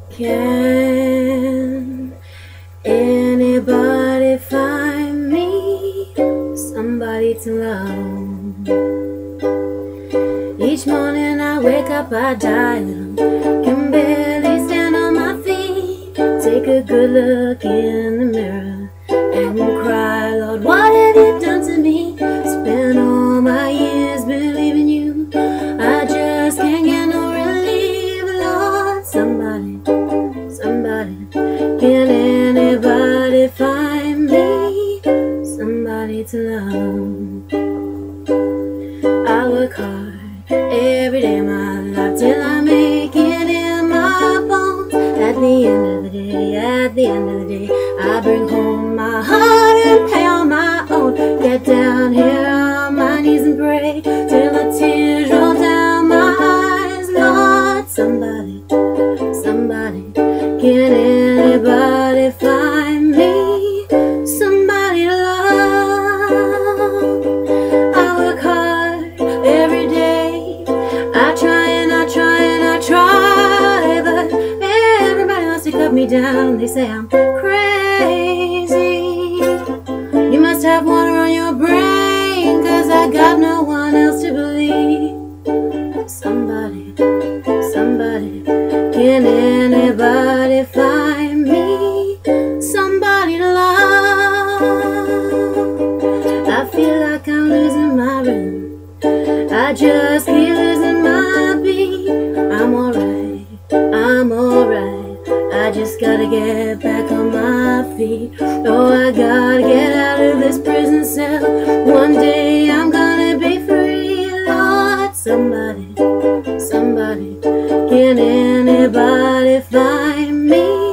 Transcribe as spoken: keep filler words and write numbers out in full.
Can anybody find me somebody to love? Each morning I wake up, I die, can barely stand on my feet. Take a good look in the mirror and cry, Lord, what have you done to me? Spent all my years believing you, I just can't get no relief. Lord, somebody, somebody, can anybody find me somebody to love? I work hard every day of my life till I make it in my bones. At the end of the day, at the end of the day, I bring home my heart and pay on my own. Get down here on my knees and pray till the tears roll down my eyes. Lord, somebody, somebody, can anybody find me somebody to love? I work hard every day, I try and I try and I try, but everybody wants to cut me down. They say I'm crazy. You must have water on your brain, 'cause I got no one else to believe. Somebody, somebody, can anybody find me somebody to love? I feel like I'm losing my rhythm, I just keep losing my beat. I'm alright, I'm alright, I just gotta get back on my feet. Oh, I gotta get out of this prison cell. One day I'm gonna be free. Lord, somebody, somebody, can anybody find me